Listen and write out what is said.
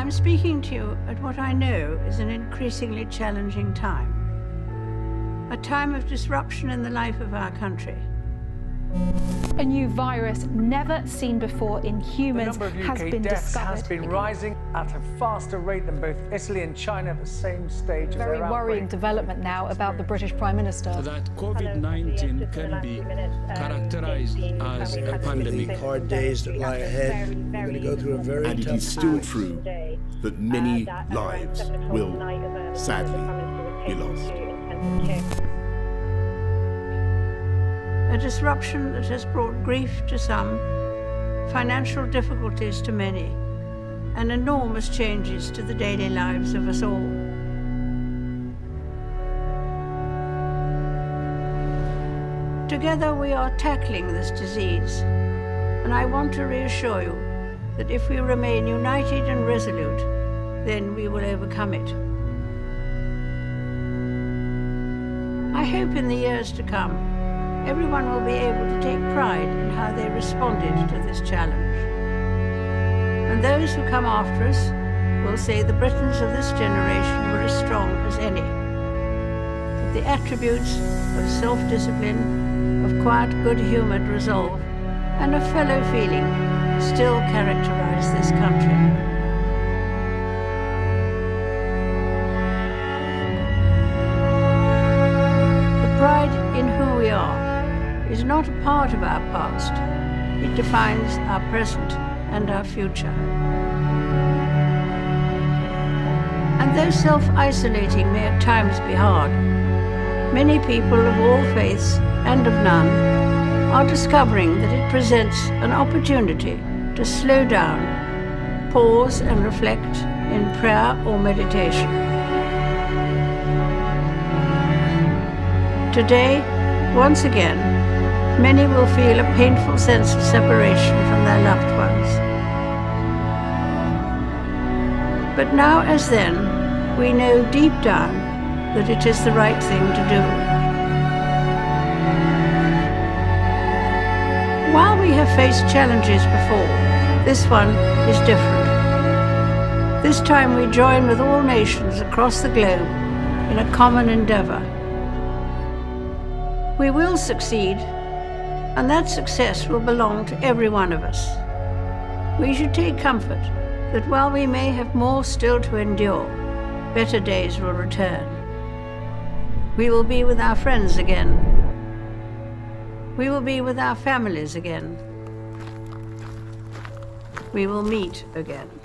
I'm speaking to you at what I know is an increasingly challenging time. A time of disruption in the life of our country. A new virus never seen before in humans has been discovered. Has been rising at a faster rate than both Italy and China at the same stage. Very worrying development now about the British Prime Minister. That COVID-19 can be characterized as a pandemic. Hard days that lie ahead. We're going to go through a very tough time. And it is still true that many lives will sadly be lost. A disruption that has brought grief to some, financial difficulties to many, and enormous changes to the daily lives of us all. Together we are tackling this disease, and I want to reassure you that if we remain united and resolute, then we will overcome it. I hope in the years to come, everyone will be able to take pride in how they responded to this challenge. And those who come after us will say the Britons of this generation were as strong as any. That the attributes of self-discipline, of quiet, good-humoured resolve, and of fellow feeling still characterize this country. The pride in who we are is not a part of our past. It defines our present and our future. And though self-isolating may at times be hard, many people of all faiths and of none are discovering that it presents an opportunity to slow down, pause and reflect in prayer or meditation. Today, once again, many will feel a painful sense of separation from their loved ones. But now as then, we know deep down that it is the right thing to do. While we have faced challenges before, this one is different. This time we join with all nations across the globe in a common endeavour. We will succeed, and that success will belong to every one of us. We should take comfort that while we may have more still to endure, better days will return. We will be with our friends again. We will be with our families again. We will meet again.